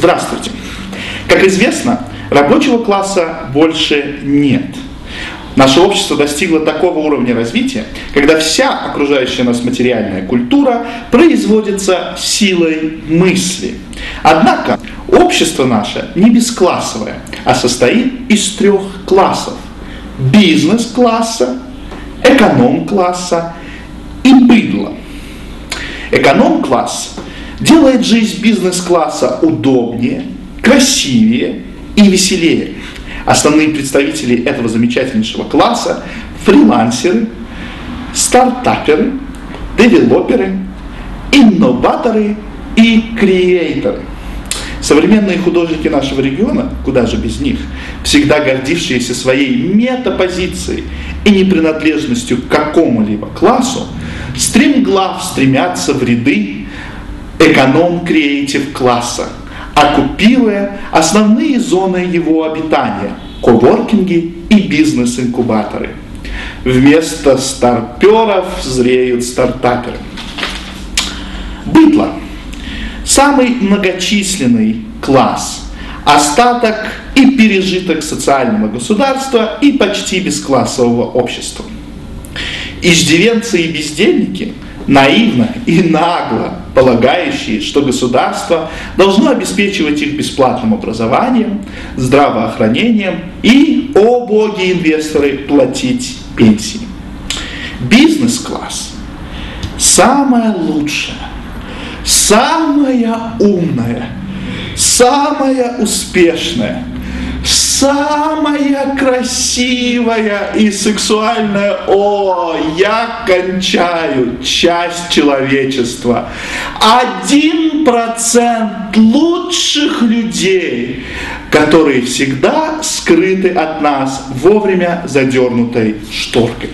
Здравствуйте. Как известно, рабочего класса больше нет. Наше общество достигло такого уровня развития, когда вся окружающая нас материальная культура производится силой мысли. Однако общество наше не бесклассовое, а состоит из 3 классов: бизнес-класса, эконом-класса и быдла. Эконом-класс делает жизнь бизнес-класса удобнее, красивее и веселее. Основные представители этого замечательнейшего класса – фрилансеры, стартаперы, девелоперы, инноваторы и креаторы. Современные художники нашего региона, куда же без них, всегда гордившиеся своей метапозицией и непринадлежностью к какому-либо классу, стремглав стремятся в ряды эконом-креатив класса, оккупируя основные зоны его обитания – коворкинги и бизнес-инкубаторы. Вместо старперов зреют стартаперы. Быдло – самый многочисленный класс, остаток и пережиток социального государства и почти бесклассового общества. Иждивенцы и бездельники – наивно и нагло полагающие, что государство должно обеспечивать их бесплатным образованием, здравоохранением и, о боги инвесторы, платить пенсии. Бизнес-класс – самая лучшая, самая умная, самая успешная, самая красивая и сексуальная, я кончаю, часть человечества. 1% лучших людей, которые всегда скрыты от нас вовремя задернутой шторкой.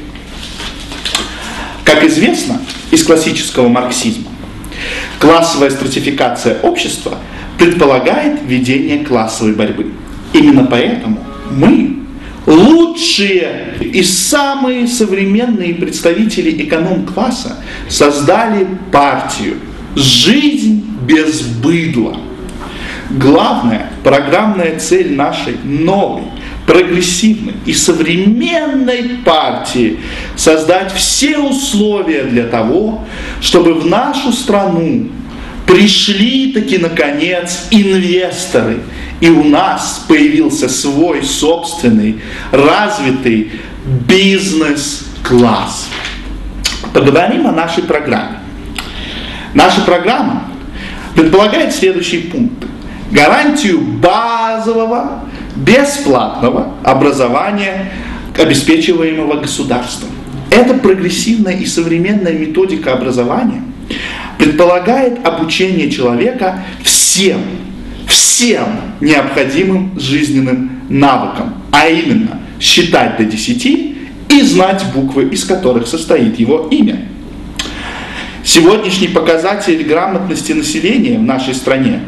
Как известно из классического марксизма, классовая стратификация общества предполагает ведение классовой борьбы. Именно поэтому мы, лучшие и самые современные представители эконом-класса, создали партию «Жизнь без быдла». Главная программная цель нашей новой, прогрессивной и современной партии – создать все условия для того, чтобы в нашу страну пришли таки наконец инвесторы, и у нас появился свой собственный развитый бизнес-класс. Поговорим о нашей программе. Наша программа предполагает следующие пункты: гарантию базового, бесплатного образования, обеспечиваемого государством. Эта прогрессивная и современная методика образования предполагает обучение человека всем необходимым жизненным навыкам, а именно считать до 10 и знать буквы, из которых состоит его имя. Сегодняшний показатель грамотности населения в нашей стране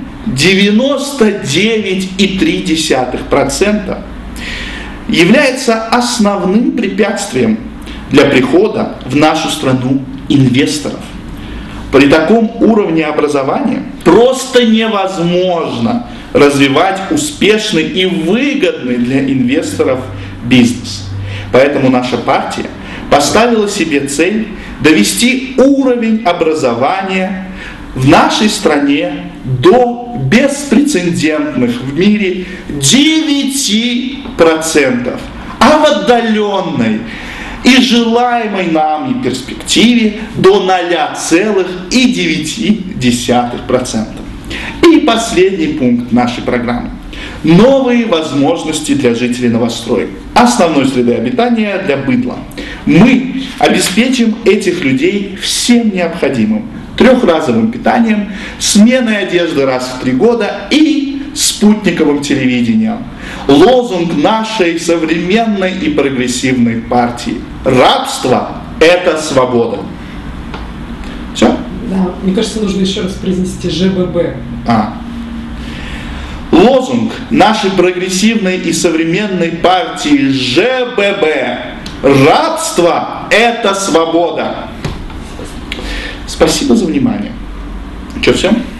99,3% является основным препятствием для прихода в нашу страну инвесторов. При таком уровне образования просто невозможно развивать успешный и выгодный для инвесторов бизнес. Поэтому наша партия поставила себе цель довести уровень образования в нашей стране до беспрецедентных в мире 9%, а в отдаленной и желаемой нами перспективе до 0,9%. И последний пункт нашей программы. Новые возможности для жителей новостроек, основной среды обитания для быдла. Мы обеспечим этих людей всем необходимым: 3-разовым питанием, сменой одежды раз в 3 года и спутниковым телевидением. Лозунг нашей современной и прогрессивной партии: рабство – это свобода. Все? Да, мне кажется, нужно еще раз произнести ЖББ. Лозунг нашей прогрессивной и современной партии ЖББ: рабство – это свобода. Спасибо за внимание. Что, все?